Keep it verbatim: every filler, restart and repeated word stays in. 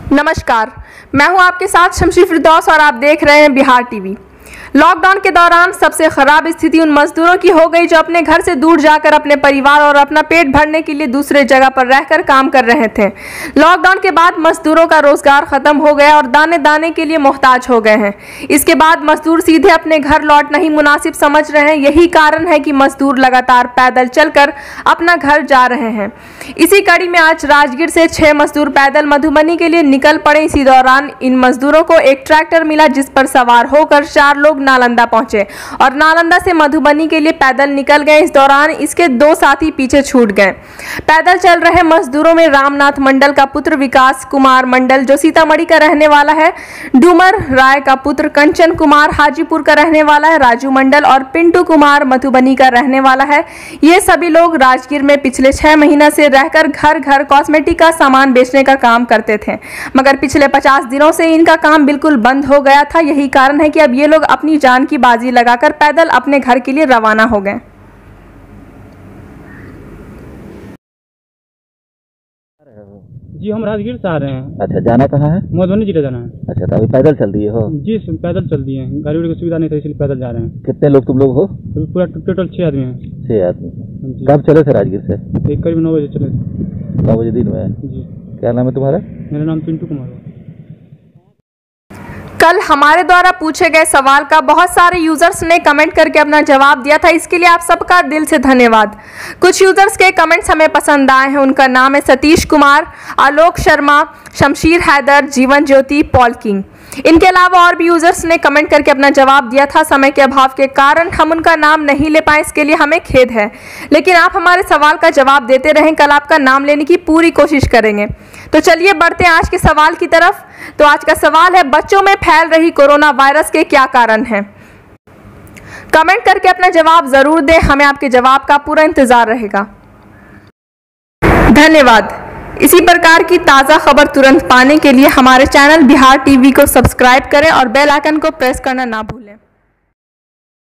नमस्कार, मैं हूं आपके साथ शमशी फिरदौस और आप देख रहे हैं बिहार टीवी। लॉकडाउन के दौरान सबसे खराब स्थिति उन मजदूरों की हो गई जो अपने घर से दूर जाकर अपने परिवार और अपना पेट भरने के लिए दूसरे जगह पर रहकर काम कर रहे थे। लॉकडाउन के बाद मजदूरों का रोजगार खत्म हो गया और दाने दाने के लिए मोहताज हो गए हैं। इसके बाद मजदूर सीधे अपने घर लौटना ही मुनासिब समझ रहे हैं। यही कारण है कि मजदूर लगातार पैदल चलकर अपना घर जा रहे हैं। इसी कड़ी में आज राजगीर से छह मजदूर पैदल मधुबनी के लिए निकल पड़े। इसी दौरान इन मजदूरों को एक ट्रैक्टर मिला जिस पर सवार होकर चार लोग नालंदा पहुंचे और नालंदा से मधुबनी के लिए पैदल निकल गए। इस दौरान इसके दो साथी पीछे छूट गए। पैदल चल रहे मजदूरों में रामनाथ मंडल का पुत्र विकास कुमार मंडल जो सीतामढ़ी का रहने वाला है, डूमर राय का पुत्र कंचन कुमार हाजीपुर का रहने वाला है, राजू मंडल और पिंटू कुमार मधुबनी का रहने वाला है। ये सभी लोग राजगीर में पिछले छह महीना से रहकर घर घर कॉस्मेटिक का सामान बेचने का काम करते थे, मगर पिछले पचास दिनों से इनका काम बिल्कुल बंद हो गया था। यही कारण है कि अब ये लोग अपनी जान की बाजी लगाकर पैदल अपने घर के लिए रवाना हो गए। जी हम राजगीर से आ रहे हैं। अच्छा, जाना कहाँ है? मधुबनी जिले जाना है। अच्छा, तो अभी पैदल चल दिए हो? जी पैदल चल दिए हैं, गाड़ी की सुविधा नहीं था इसलिए पैदल जा रहे हैं। कितने लोग तुम लोग हो? तो पूरा टोटल छह आदमी हैं। छह आदमी। कब चले थे राजगीर से? एक करीब नौ बजे चले थे। नौ बजे दिन में? जी। क्या नाम है तुम्हारा? मेरा नाम पिंटू कुमार है। कल हमारे द्वारा पूछे गए सवाल का बहुत सारे यूजर्स ने कमेंट करके अपना जवाब दिया था। इसके लिए आप सबका दिल से धन्यवाद। कुछ यूजर्स के कमेंट्स हमें पसंद आए हैं। उनका नाम है सतीश कुमार, आलोक शर्मा, शमशीर हैदर, जीवन ज्योति, पॉल किंग। इनके अलावा और भी यूजर्स ने कमेंट करके अपना जवाब दिया था। समय के अभाव के कारण हम उनका नाम नहीं ले पाए, इसके लिए हमें खेद है, लेकिन आप हमारे सवाल का जवाब देते रहें। कल आपका नाम लेने की पूरी कोशिश करेंगे। तो चलिए बढ़ते हैं आज के सवाल की तरफ। तो आज का सवाल है, बच्चों में फैल रही कोरोना वायरस के क्या कारण हैं? कमेंट करके अपना जवाब जरूर दें, हमें आपके जवाब का पूरा इंतजार रहेगा। धन्यवाद। इसी प्रकार की ताज़ा खबर तुरंत पाने के लिए हमारे चैनल बिहार टीवी को सब्सक्राइब करें और बेल आइकन को प्रेस करना ना भूलें।